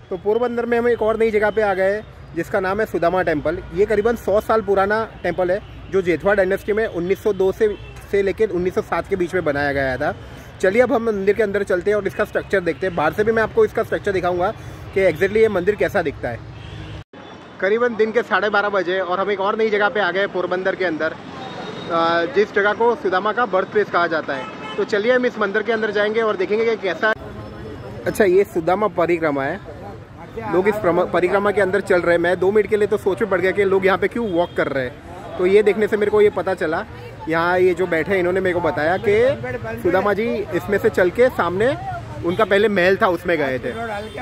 तो पोरबंदर में हम एक और नई जगह पे आ गए जिसका नाम है सुदामा टेम्पल। ये करीबन 100 साल पुराना टेम्पल है जो जेठवा डायनेस्टी में 1902 से लेकर 1907 के बीच में बनाया गया था। चलिए अब हम मंदिर के अंदर चलते हैं और इसका स्ट्रक्चर देखते हैं। बाहर से भी मैं आपको इसका स्ट्रक्चर दिखाऊंगा कि एग्जैक्टली ये मंदिर कैसा दिखता है। करीबन दिन के 12:30 बजे और हम एक और नई जगह पे आ गए पोरबंदर के अंदर, जिस जगह को सुदामा का बर्थ प्लेस कहा जाता है। तो चलिए हम इस मंदिर के अंदर जाएंगे और देखेंगे कि कैसा है। अच्छा, ये सुदामा परिक्रमा है। लोग इस परिक्रमा के अंदर चल रहे हैं। मैं 2 मिनट के लिए तो सोच में पड़ गया कि लोग यहाँ पे क्यों वॉक कर रहे हैं। तो ये देखने से मेरे को ये पता चला, यहाँ ये जो बैठे हैं इन्होंने मेरे को बताया कि सुदामा जी इसमें से चल के सामने उनका पहले महल था उसमें गए थे।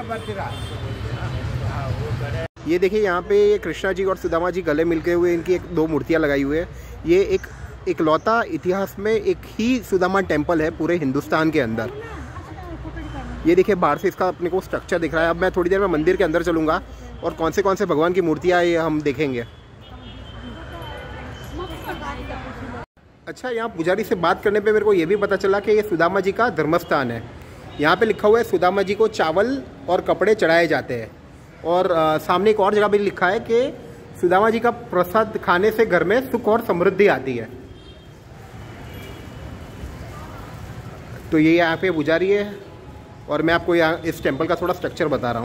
ये देखिए यहाँ पे ये कृष्णा जी और सुदामा जी गले मिलके हुए इनकी 2 मूर्तियाँ लगाई हुई है। ये एक इकलौता इतिहास में एक ही सुदामा टेम्पल है पूरे हिंदुस्तान के अंदर। ये देखिए बाहर से इसका अपने को स्ट्रक्चर दिख रहा है। अब मैं थोड़ी देर में मंदिर के अंदर चलूँगा और कौन से भगवान की मूर्तियाँ ये हम देखेंगे। अच्छा, यहाँ पुजारी से बात करने पे मेरे को ये भी पता चला कि ये सुदामा जी का धर्मस्थान है। यहाँ पे लिखा हुआ है सुदामा जी को चावल और कपड़े चढ़ाए जाते हैं। और सामने एक और जगह भी लिखा है कि सुदामा जी का प्रसाद खाने से घर में सुख और समृद्धि आती है। तो ये यहाँ पे पुजारी है और मैं आपको यहाँ इस टेम्पल का थोड़ा स्ट्रक्चर बता रहा हूँ।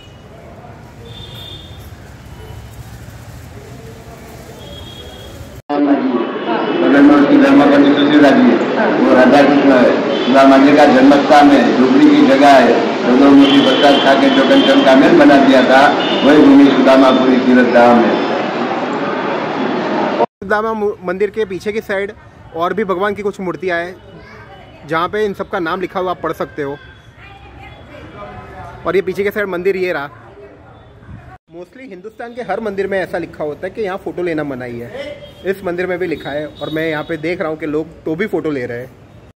वो राधा कृष्ण है, सुदामा जी का जन्म स्थान है, झोपड़ी की जगह है। दोनों मूर्ति प्रसाद खा के जो कंचन का महल बना दिया था वही भूमि सुदामापुरी तीर्थ धाम है। सुदामा मंदिर के पीछे की साइड और भी भगवान की कुछ मूर्तियाँ हैं जहाँ पे इन सबका नाम लिखा हुआ आप पढ़ सकते हो। और ये पीछे के साइड मंदिर ये रहा। मोस्टली हिंदुस्तान के हर मंदिर में ऐसा लिखा होता है कि यहाँ फ़ोटो लेना मनाही है। इस मंदिर में भी लिखा है और मैं यहाँ पे देख रहा हूँ कि लोग तो भी फ़ोटो ले रहे हैं।